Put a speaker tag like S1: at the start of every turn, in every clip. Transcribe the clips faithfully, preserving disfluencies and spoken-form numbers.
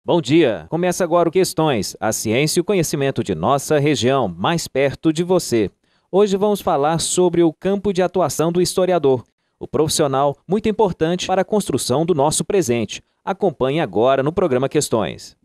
S1: Bom dia! Começa agora o Questões, a ciência e o conhecimento de nossa região, mais perto de você. Hoje vamos falar sobre o campo de atuação do historiador, o profissional muito importante para a construção do nosso presente. Acompanhe agora no programa Questões.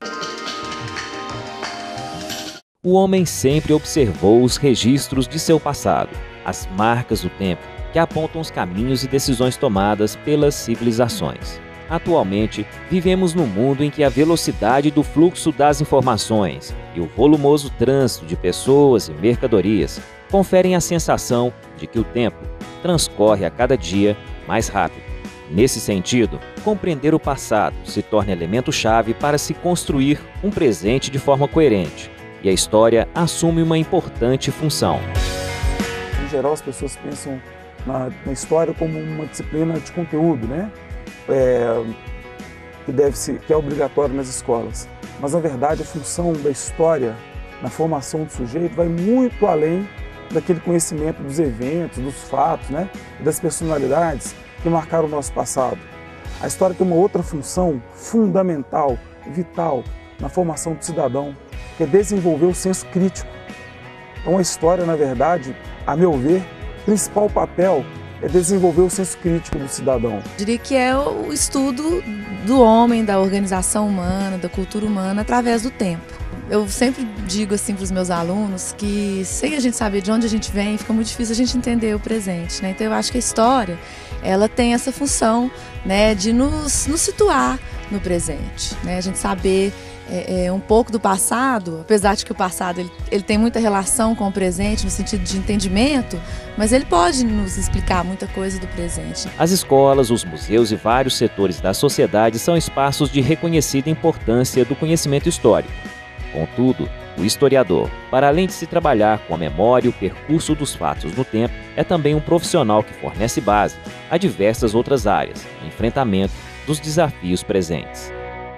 S1: O homem sempre observou os registros de seu passado, as marcas do tempo, que apontam os caminhos e decisões tomadas pelas civilizações. Atualmente, vivemos num mundo em que a velocidade do fluxo das informações e o volumoso trânsito de pessoas e mercadorias conferem a sensação de que o tempo transcorre a cada dia mais rápido. Nesse sentido, compreender o passado se torna elemento-chave para se construir um presente de forma coerente, e a história assume uma importante função.
S2: Em geral, as pessoas pensam na, na história como uma disciplina de conteúdo, né? É, que, deve ser, que é obrigatório nas escolas. Mas, na verdade, a função da história na formação do sujeito vai muito além daquele conhecimento dos eventos, dos fatos, né? E das personalidades que marcaram o nosso passado. A história tem uma outra função fundamental, vital, na formação do cidadão, que é desenvolver o senso crítico. Então, a história, na verdade, a meu ver, o principal papel é desenvolver o senso crítico do cidadão.
S3: Eu diria que é o estudo do homem, da organização humana, da cultura humana, através do tempo. Eu sempre digo assim para os meus alunos que, sem a gente saber de onde a gente vem, fica muito difícil a gente entender o presente, né? Então eu acho que a história, ela tem essa função, né, de nos, nos situar no presente, né? A gente saber É, é, um pouco do passado, apesar de que o passado ele, ele tem muita relação com o presente no sentido de entendimento, mas ele pode nos explicar muita coisa do presente.
S1: As escolas, os museus e vários setores da sociedade são espaços de reconhecida importância do conhecimento histórico. Contudo, o historiador, para além de se trabalhar com a memória e o percurso dos fatos no tempo, é também um profissional que fornece base a diversas outras áreas, no enfrentamento dos desafios presentes.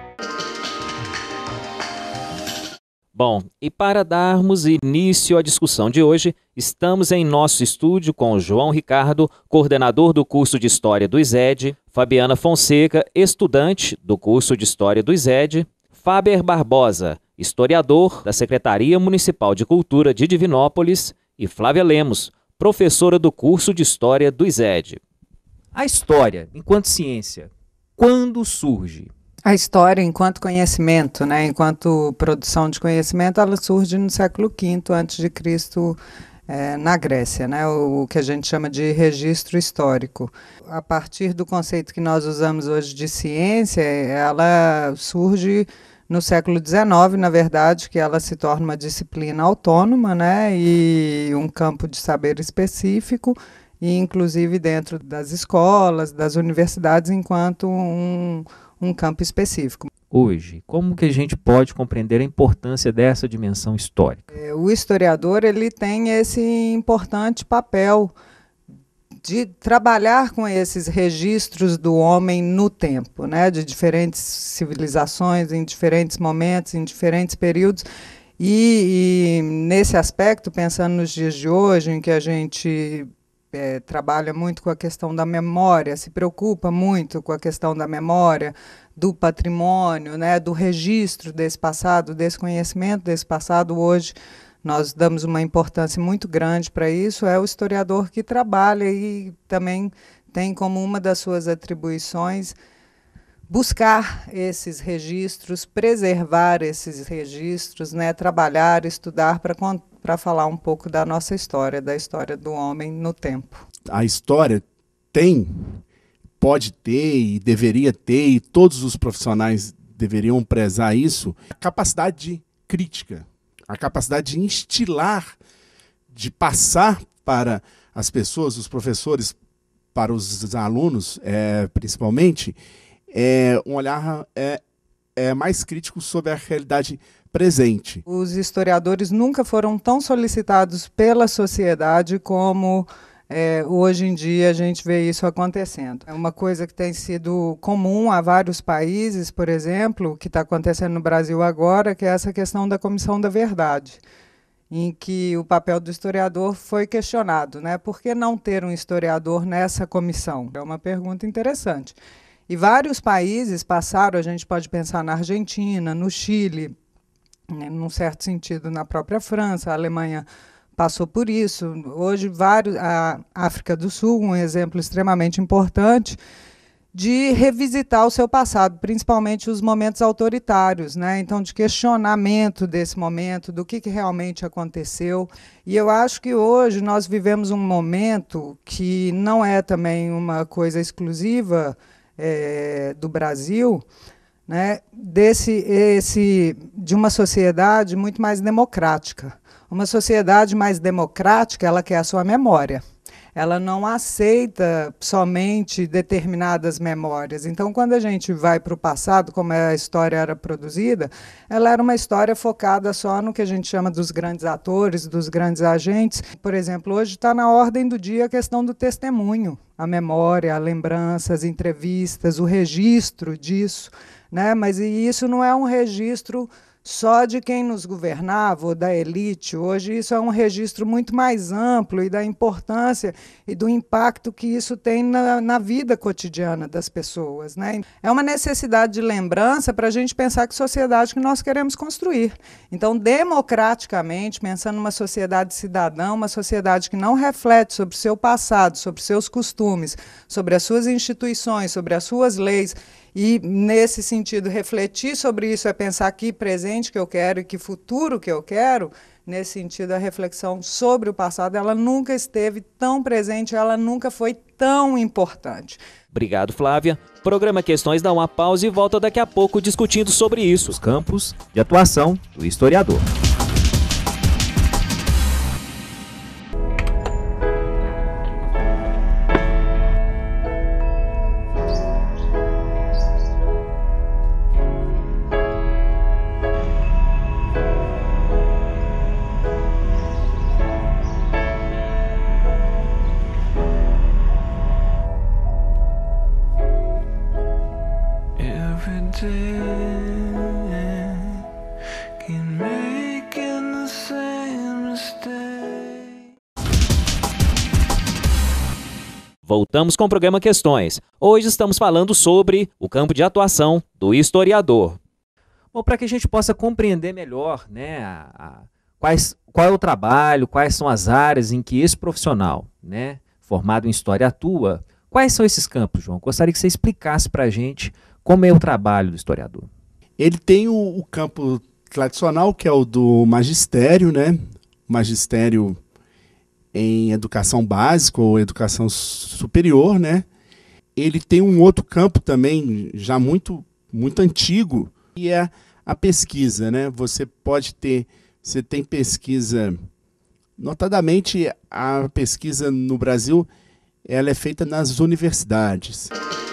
S1: Bom, e para darmos início à discussão de hoje, estamos em nosso estúdio com o João Ricardo, coordenador do curso de História do I S E D, Fabiana Fonseca, estudante do curso de História do I S E D, Faber Barbosa, historiador da Secretaria Municipal de Cultura de Divinópolis, e Flávia Lemos, professora do curso de História do I S E D. A história, enquanto ciência, quando surge?
S4: A história, enquanto conhecimento, né, enquanto produção de conhecimento, ela surge no século quinto antes de Cristo, é, na Grécia, né, o, o que a gente chama de registro histórico. A partir do conceito que nós usamos hoje de ciência, ela surge no século dezenove, na verdade, que ela se torna uma disciplina autônoma, né, e um campo de saber específico, e inclusive dentro das escolas, das universidades, enquanto um um campo específico.
S1: Hoje, como que a gente pode compreender a importância dessa dimensão histórica?
S4: É, o historiador ele tem esse importante papel de trabalhar com esses registros do homem no tempo, né, de diferentes civilizações, em diferentes momentos, em diferentes períodos. E, e nesse aspecto, pensando nos dias de hoje, em que a gente É, trabalha muito com a questão da memória, se preocupa muito com a questão da memória, do patrimônio, né, do registro desse passado, desse conhecimento desse passado. Hoje nós damos uma importância muito grande para isso. É o historiador que trabalha e também tem como uma das suas atribuições buscar esses registros, preservar esses registros, né, trabalhar, estudar para para falar um pouco da nossa história, da história do homem no tempo.
S5: A história tem, pode ter e deveria ter, e todos os profissionais deveriam prezar isso, a capacidade de crítica, a capacidade de instilar, de passar para as pessoas, os professores, para os alunos, é, principalmente, é, um olhar é, é, mais crítico sobre a realidade presente.
S4: Os historiadores nunca foram tão solicitados pela sociedade como é, hoje em dia a gente vê isso acontecendo. É uma coisa que tem sido comum a vários países, por exemplo, que está acontecendo no Brasil agora, que é essa questão da Comissão da Verdade, em que o papel do historiador foi questionado, né? Por que não ter um historiador nessa comissão? É uma pergunta interessante. E vários países passaram, a gente pode pensar na Argentina, no Chile, né, num certo sentido na própria França, a Alemanha passou por isso. Hoje, vários, a África do Sul, um exemplo extremamente importante, de revisitar o seu passado, principalmente os momentos autoritários, né? Então, de questionamento desse momento, do que, que realmente aconteceu. E eu acho que hoje nós vivemos um momento que não é também uma coisa exclusiva é, do Brasil, né? Desse, esse, de uma sociedade muito mais democrática. Uma sociedade mais democrática, ela quer a sua memória. Ela não aceita somente determinadas memórias. Então, quando a gente vai para o passado, como a história era produzida, ela era uma história focada só no que a gente chama dos grandes atores, dos grandes agentes. Por exemplo, hoje está na ordem do dia a questão do testemunho, a memória, a lembrança, as entrevistas, o registro disso, né? Mas e isso não é um registro só de quem nos governava ou da elite. Hoje isso é um registro muito mais amplo e da importância e do impacto que isso tem na, na vida cotidiana das pessoas, né? É uma necessidade de lembrança para a gente pensar que sociedade que nós queremos construir. Então, democraticamente, pensando numa sociedade cidadã, uma sociedade que não reflete sobre o seu passado, sobre seus costumes, sobre as suas instituições, sobre as suas leis, e, nesse sentido, refletir sobre isso é pensar que presente que eu quero e que futuro que eu quero. Nesse sentido, a reflexão sobre o passado, ela nunca esteve tão presente, ela nunca foi tão importante.
S1: Obrigado, Flávia. O programa Questões dá uma pausa e volta daqui a pouco discutindo sobre isso, os campos de atuação do historiador. Voltamos com o programa Questões. Hoje estamos falando sobre o campo de atuação do historiador. Bom, para que a gente possa compreender melhor, né, a, a, quais, qual é o trabalho, quais são as áreas em que esse profissional, né, formado em história atua, quais são esses campos, João? Gostaria que você explicasse para a gente como é o trabalho do historiador.
S5: Ele tem o, o campo tradicional, que é o do magistério, né? Magistério em educação básica ou educação superior, né? Ele tem um outro campo também, já muito, muito antigo, que é a pesquisa, né? Você pode ter, você tem pesquisa, notadamente a pesquisa no Brasil, ela é feita nas universidades.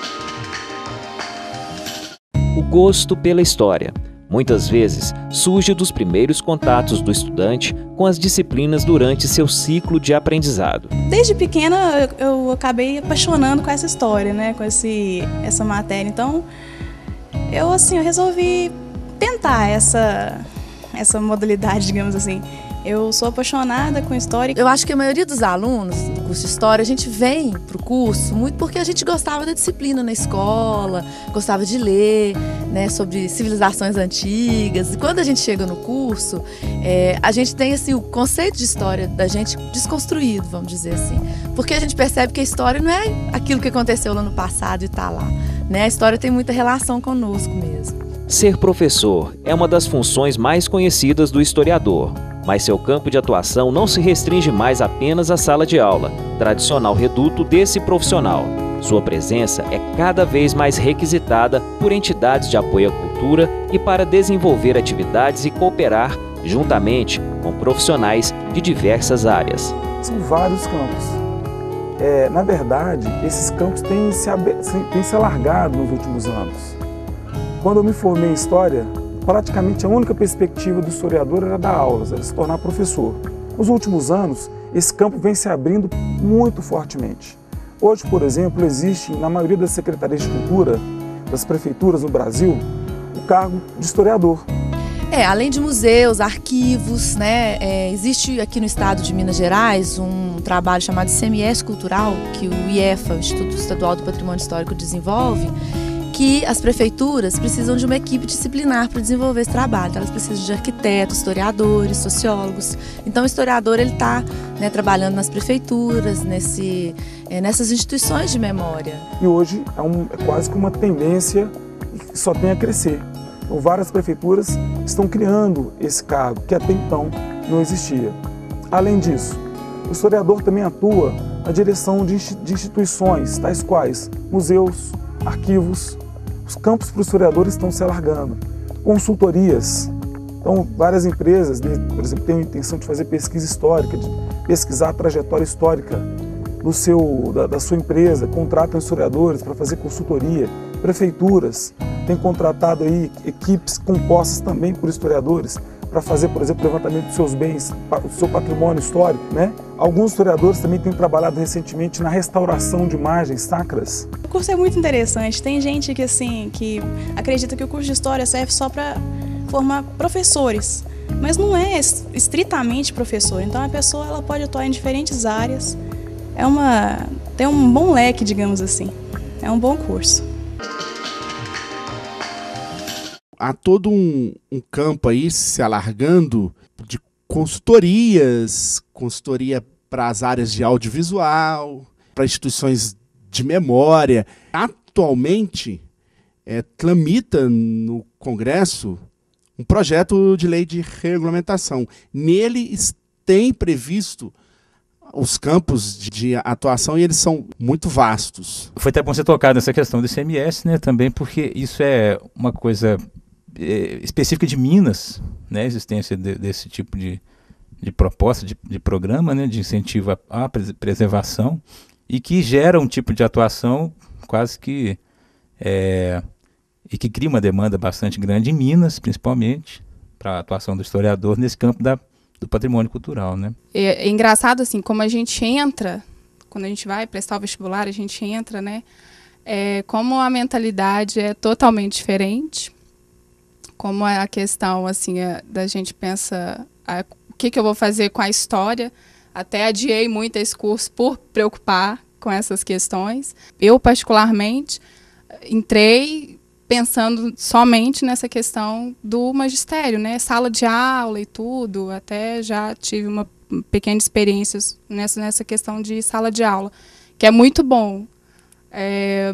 S1: O gosto pela história, muitas vezes, surge dos primeiros contatos do estudante com as disciplinas durante seu ciclo de aprendizado.
S6: Desde pequena eu acabei apaixonando com essa história, né, com esse, essa matéria. Então, eu assim, eu resolvi tentar essa, essa modalidade, digamos assim. Eu sou apaixonada com história.
S3: Eu acho que a maioria dos alunos do curso de História, a gente vem para o curso muito porque a gente gostava da disciplina na escola, gostava de ler, né, sobre civilizações antigas. E quando a gente chega no curso, é, a gente tem assim, o conceito de história da gente desconstruído, vamos dizer assim. Porque a gente percebe que a história não é aquilo que aconteceu lá no passado e está lá, né? A história tem muita relação conosco mesmo.
S1: Ser professor é uma das funções mais conhecidas do historiador, mas seu campo de atuação não se restringe mais apenas à sala de aula, tradicional reduto desse profissional. Sua presença é cada vez mais requisitada por entidades de apoio à cultura e para desenvolver atividades e cooperar juntamente com profissionais de diversas áreas.
S2: São vários campos. É, na verdade, esses campos têm se, têm se alargado nos últimos anos. Quando eu me formei em História, praticamente a única perspectiva do historiador era dar aulas, era se tornar professor. Nos últimos anos, esse campo vem se abrindo muito fortemente. Hoje, por exemplo, existe na maioria das secretarias de cultura das prefeituras no Brasil o cargo de historiador.
S3: É, além de museus, arquivos, né, é, existe aqui no estado de Minas Gerais um trabalho chamado I C M S Cultural, que o I E F A, o Instituto Estadual do Patrimônio Histórico, desenvolve, que as prefeituras precisam de uma equipe disciplinar para desenvolver esse trabalho. Elas precisam de arquitetos, historiadores, sociólogos. Então o historiador ele está, né, trabalhando nas prefeituras, nesse, é, nessas instituições de memória.
S2: E hoje é, um, é quase que uma tendência que só tem a crescer. Então, várias prefeituras estão criando esse cargo, que até então não existia. Além disso, o historiador também atua na direção de instituições, tais quais museus, arquivos. Os campos para os historiadores estão se alargando. Consultorias. Então, várias empresas, por exemplo, têm a intenção de fazer pesquisa histórica, de pesquisar a trajetória histórica do seu, da, da sua empresa, contratam historiadores para fazer consultoria. Prefeituras têm contratado aí equipes compostas também por historiadores para fazer, por exemplo, o levantamento dos seus bens, do seu patrimônio histórico, né? Alguns historiadores também têm trabalhado recentemente na restauração de imagens sacras.
S6: O curso é muito interessante. Tem gente que, assim, que acredita que o curso de História serve só para formar professores, mas não é estritamente professor. Então, a pessoa ela pode atuar em diferentes áreas. É uma, tem um bom leque, digamos assim. É um bom curso.
S5: Há todo um, um campo aí se alargando de consultorias, consultoria para as áreas de audiovisual, para instituições de memória. Atualmente, é, tramita no Congresso um projeto de lei de regulamentação. Nele tem previsto os campos de atuação e eles são muito vastos.
S7: Foi até bom você tocar nessa questão do I C M S, né, também, porque isso é uma coisa é, específica de Minas, né, a existência de, desse tipo de, de proposta, de, de programa, né, de incentivo à, à preservação, e que gera um tipo de atuação quase que é, e que cria uma demanda bastante grande em Minas, principalmente, para a atuação do historiador nesse campo da, do patrimônio cultural, né?
S8: É, é engraçado, assim, como a gente entra, quando a gente vai prestar o vestibular, a gente entra, né? É, como a mentalidade é totalmente diferente, como a questão, assim, é, da gente pensa a, o que, que eu vou fazer com a história. Até adiei muito esse curso por preocupar com essas questões. Eu, particularmente, entrei pensando somente nessa questão do magistério, né? Sala de aula e tudo. Até já tive uma pequena experiência nessa, nessa questão de sala de aula, que é muito bom. É,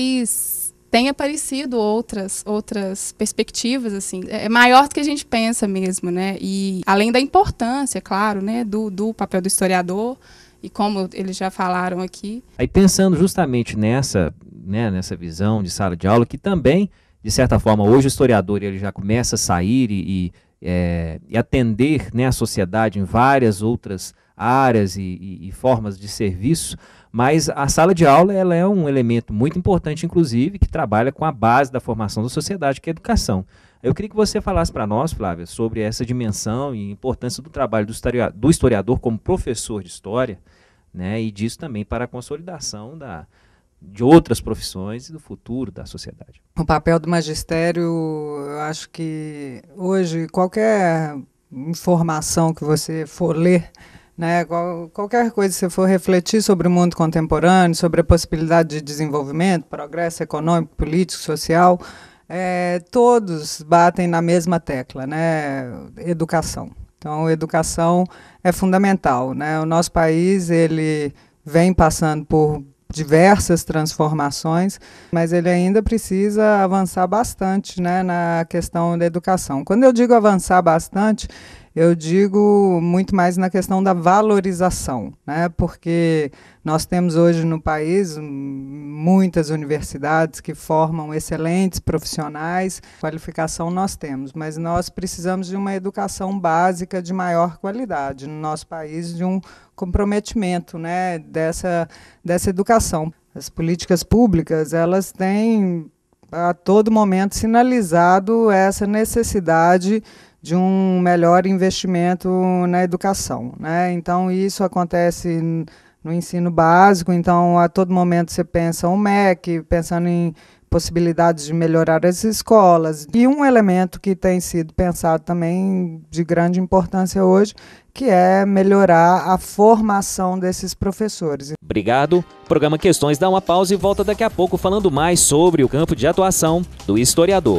S8: mas tem aparecido outras, outras perspectivas, assim. É maior do que a gente pensa mesmo, né? E além da importância, claro, né, do, do papel do historiador, e como eles já falaram aqui.
S1: Aí pensando justamente nessa, né, nessa visão de sala de aula, que também, de certa forma, hoje o historiador ele já começa a sair e, e, é, e atender, né, a sociedade em várias outras áreas e, e, e formas de serviço, mas a sala de aula ela é um elemento muito importante, inclusive, que trabalha com a base da formação da sociedade, que é a educação. Eu queria que você falasse para nós, Flávia, sobre essa dimensão e importância do trabalho do historiador, do historiador como professor de história, né, e disso também para a consolidação da, de outras profissões e do futuro da sociedade.
S4: O papel do magistério, eu acho que hoje qualquer informação que você for ler, né, qual, qualquer coisa que você for refletir sobre o mundo contemporâneo, sobre a possibilidade de desenvolvimento, progresso econômico, político, social, é, todos batem na mesma tecla, né, educação. Então, educação é fundamental, né? O nosso país ele vem passando por diversas transformações, mas ele ainda precisa avançar bastante, né, na questão da educação. Quando eu digo avançar bastante, eu digo muito mais na questão da valorização, né? Porque nós temos hoje no país muitas universidades que formam excelentes profissionais, qualificação nós temos, mas nós precisamos de uma educação básica de maior qualidade no nosso país, de um comprometimento, né, dessa, dessa educação. As políticas públicas, elas têm a todo momento sinalizado essa necessidade de um melhor investimento na educação, né? Então, isso acontece no ensino básico, então, a todo momento você pensa o M E C, pensando em possibilidades de melhorar as escolas. E um elemento que tem sido pensado também de grande importância hoje, que é melhorar a formação desses professores.
S1: Obrigado. O programa Questões dá uma pausa e volta daqui a pouco falando mais sobre o campo de atuação do historiador.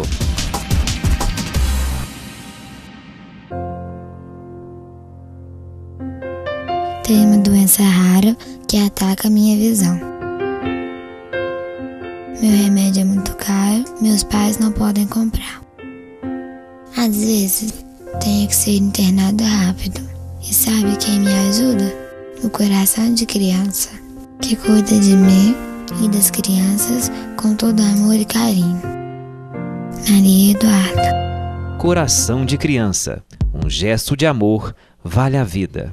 S9: Tenho uma doença rara que ataca a minha visão. Meu remédio é muito caro, meus pais não podem comprar. Às vezes, tenho que ser internado rápido. E sabe quem me ajuda? O coração de criança, que cuida de mim e das crianças com todo amor e carinho. Maria Eduarda.
S1: Coração de criança. Um gesto de amor vale a vida.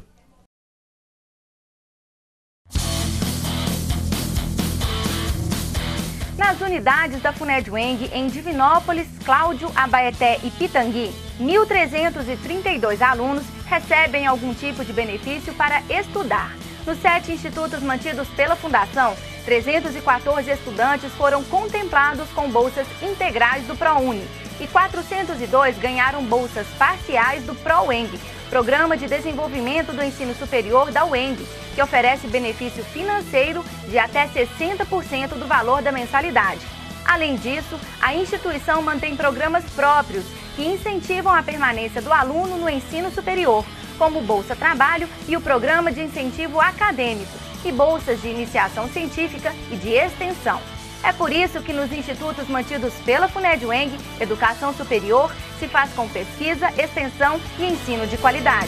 S10: Nas unidades da FUNED-UENG, em Divinópolis, Cláudio, Abaeté e Pitangui, mil trezentos e trinta e dois alunos recebem algum tipo de benefício para estudar. Nos sete institutos mantidos pela Fundação, trezentos e quatorze estudantes foram contemplados com bolsas integrais do ProUni e quatrocentos e dois ganharam bolsas parciais do ProUENG, Programa de Desenvolvimento do Ensino Superior da UENG, que oferece benefício financeiro de até sessenta por cento do valor da mensalidade. Além disso, a instituição mantém programas próprios que incentivam a permanência do aluno no ensino superior, como o Bolsa Trabalho e o Programa de Incentivo Acadêmico, e bolsas de iniciação científica e de extensão. É por isso que nos institutos mantidos pela FUNED-UENG, educação superior se faz com pesquisa, extensão e ensino de qualidade.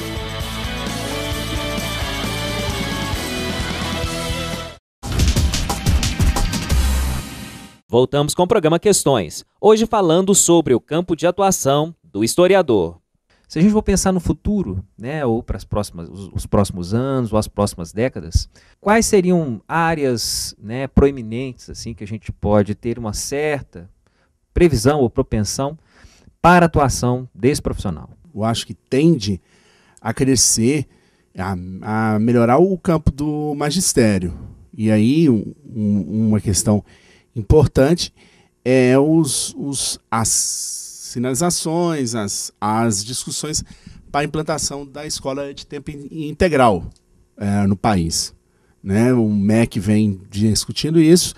S1: Voltamos com o programa Questões, hoje falando sobre o campo de atuação do historiador. Se a gente for pensar no futuro, né, ou para as próximas, os, os próximos anos, ou as próximas décadas, quais seriam áreas, né, proeminentes assim, que a gente pode ter uma certa previsão ou propensão para a atuação desse profissional?
S5: Eu acho que tende a crescer, a, a melhorar o campo do magistério. E aí um, um, uma questão importante é os, os, as sinalizações, as, as discussões para a implantação da escola de tempo integral é, no país. Né? O M E C vem discutindo isso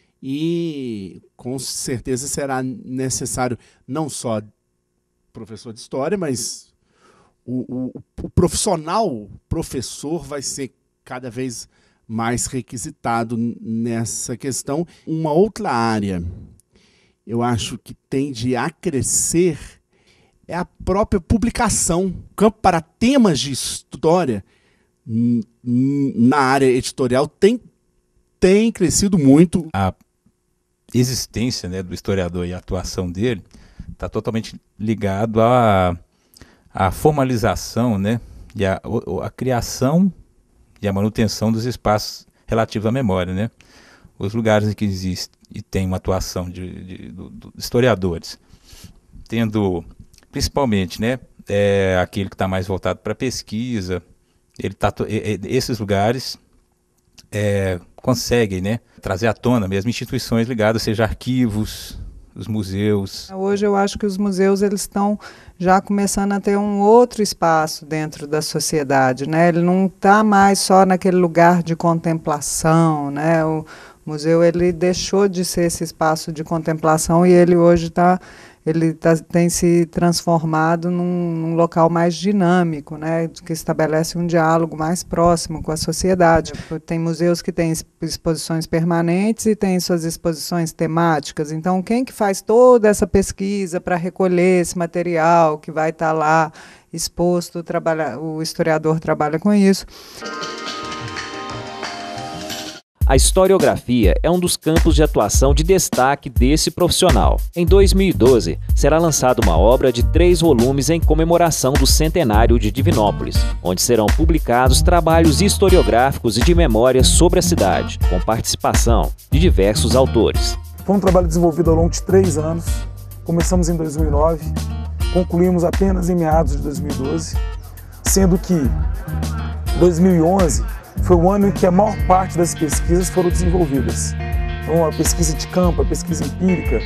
S5: e com certeza será necessário não só professor de história, mas o, o, o profissional, o professor vai ser cada vez mais requisitado nessa questão. Uma outra área, eu acho que tende a crescer, é a própria publicação. O campo para temas de história na área editorial tem, tem crescido muito.
S7: A existência, né, do historiador e a atuação dele está totalmente ligado à, à formalização, né, e à a, a criação e a manutenção dos espaços relativos à memória, né? Os lugares em que existe e tem uma atuação de, de, de, de historiadores, tendo principalmente, né, é, aquele que está mais voltado para pesquisa, ele tá, é, é, esses lugares é, conseguem, né, trazer à tona mesmo instituições ligadas, seja arquivos, os museus.
S4: Hoje eu acho que os museus eles estão já começando a ter um outro espaço dentro da sociedade, né? Ele não está mais só naquele lugar de contemplação, né? O museu ele deixou de ser esse espaço de contemplação e ele hoje está ele tá, tem se transformado num, num local mais dinâmico, né, que estabelece um diálogo mais próximo com a sociedade. Tem museus que têm exposições permanentes e têm suas exposições temáticas. Então, quem que faz toda essa pesquisa para recolher esse material que vai estar tá lá exposto, trabalha, o historiador trabalha com isso.
S1: A historiografia é um dos campos de atuação de destaque desse profissional. Em dois mil e doze, será lançada uma obra de três volumes em comemoração do centenário de Divinópolis, onde serão publicados trabalhos historiográficos e de memória sobre a cidade, com participação de diversos autores.
S2: Foi um trabalho desenvolvido ao longo de três anos. Começamos em dois mil e nove, concluímos apenas em meados de dois mil e doze, sendo que dois mil e onze foi o ano em que a maior parte das pesquisas foram desenvolvidas. Então, a pesquisa de campo, a pesquisa empírica,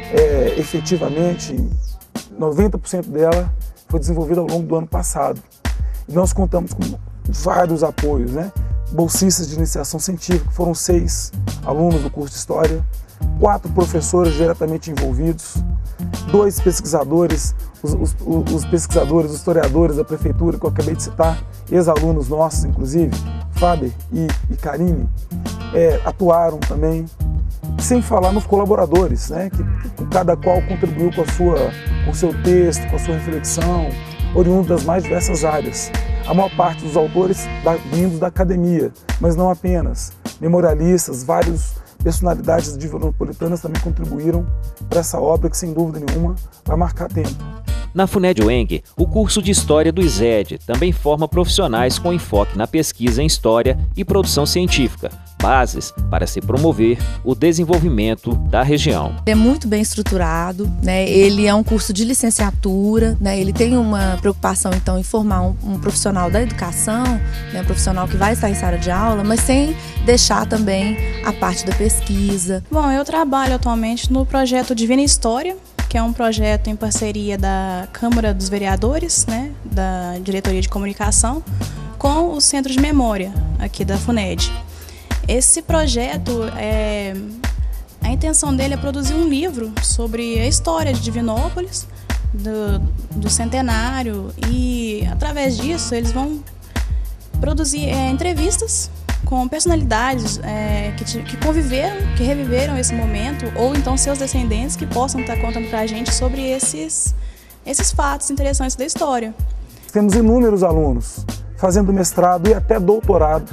S2: é, efetivamente, noventa por cento dela foi desenvolvida ao longo do ano passado. E nós contamos com vários apoios, né? Bolsistas de iniciação científica, foram seis alunos do curso de História, quatro professores diretamente envolvidos, dois pesquisadores, os, os, os pesquisadores, os historiadores da prefeitura que eu acabei de citar, ex-alunos nossos, inclusive, Faber e, e Karine, é, atuaram também, sem falar nos colaboradores, né, que, que cada qual contribuiu com, a sua, com o seu texto, com a sua reflexão, oriundo das mais diversas áreas. A maior parte dos autores da, vindos da academia, mas não apenas. Memorialistas, vários personalidades divinopolitanas também contribuíram para essa obra que, sem dúvida nenhuma, vai marcar tempo.
S1: Na FUNED-UENG, o curso de História do ISED também forma profissionais com enfoque na pesquisa em História e produção científica, bases para se promover o desenvolvimento da região.
S3: Ele é muito bem estruturado, né? Ele é um curso de licenciatura, né? Ele tem uma preocupação, então, em formar um, um profissional da educação, né? Um profissional que vai estar em sala de aula, mas sem deixar também a parte da pesquisa.
S6: Bom, eu trabalho atualmente no projeto Divina História, que é um projeto em parceria da Câmara dos Vereadores, né, da Diretoria de Comunicação, com o Centro de Memória aqui da FUNED. Esse projeto, é, a intenção dele é produzir um livro sobre a história de Divinópolis, do, do centenário, e através disso eles vão produzir é, entrevistas com personalidades é, que, que conviveram, que reviveram esse momento, ou então seus descendentes que possam estar contando para a gente sobre esses, esses fatos interessantes da história.
S2: Temos inúmeros alunos fazendo mestrado e até doutorado,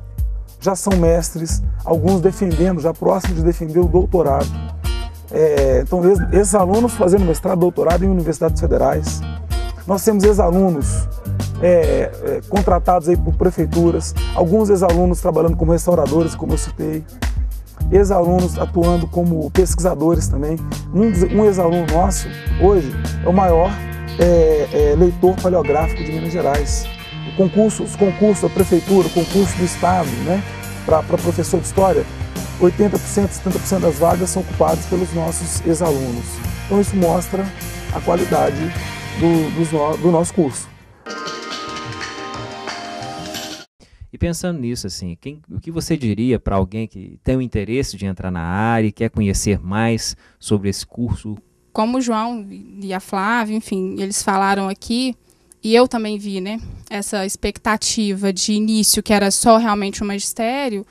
S2: já são mestres, alguns defendendo, já próximos de defender o doutorado. É, então, esses alunos fazendo mestrado, doutorado em universidades federais. Nós temos ex-alunos É, é, contratados aí por prefeituras, alguns ex-alunos trabalhando como restauradores, como eu citei, ex-alunos atuando como pesquisadores também. Um, um ex-aluno nosso, hoje, é o maior é, é, leitor paleográfico de Minas Gerais. O concurso, os concursos da prefeitura, o concurso do estado, né, para professor de história, oitenta por cento, setenta por cento das vagas são ocupadas pelos nossos ex-alunos. Então isso mostra a qualidade do, do, do nosso curso.
S1: E pensando nisso, assim, quem, o que você diria para alguém que tem o interesse de entrar na área e quer conhecer mais sobre esse curso?
S8: Como o João e a Flávia, enfim, eles falaram aqui, e eu também vi, né, essa expectativa de início, que era só realmente o magistério,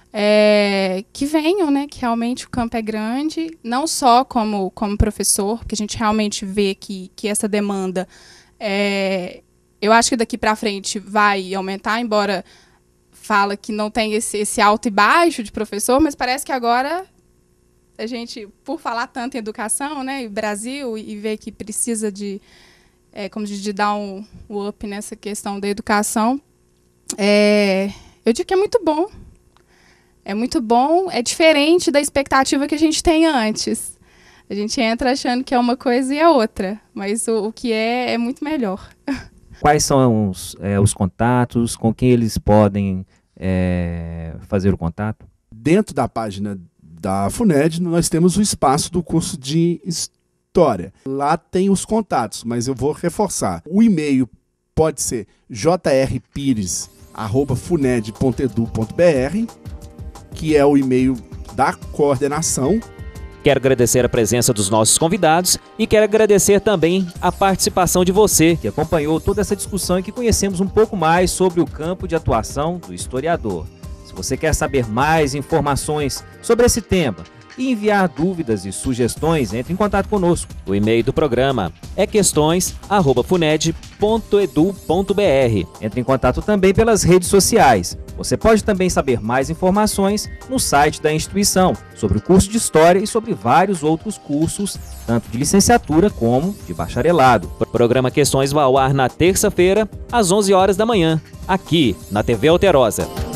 S8: é, que venham, né, que realmente o campo é grande, não só como, como professor, porque a gente realmente vê que, que essa demanda, é, eu acho que daqui para frente vai aumentar, embora fala que não tem esse, esse alto e baixo de professor, mas parece que agora a gente, por falar tanto em educação, né, e Brasil, e ver que precisa de, é, como de, de dar um, um up nessa questão da educação, é, eu digo que é muito bom. É muito bom, é diferente da expectativa que a gente tem antes. A gente entra achando que é uma coisa e é outra, mas o, o que é, é muito melhor.
S1: Quais são os, é, os contatos, com quem eles podem é, fazer o contato?
S5: Dentro da página da FUNED, nós temos o espaço do curso de História. Lá tem os contatos, mas eu vou reforçar. O e-mail pode ser j r pires arroba funed ponto edu ponto b r, que é o e-mail da coordenação.
S1: Quero agradecer a presença dos nossos convidados e quero agradecer também a participação de você, que acompanhou toda essa discussão e que conhecemos um pouco mais sobre o campo de atuação do historiador. Se você quer saber mais informações sobre esse tema e enviar dúvidas e sugestões, entre em contato conosco. O e-mail do programa é questões arroba funed ponto edu ponto b r. Entre em contato também pelas redes sociais. Você pode também saber mais informações no site da instituição sobre o curso de História e sobre vários outros cursos, tanto de licenciatura como de bacharelado. O programa Questões vai ao ar na terça-feira, às onze horas da manhã, aqui na T V Alterosa.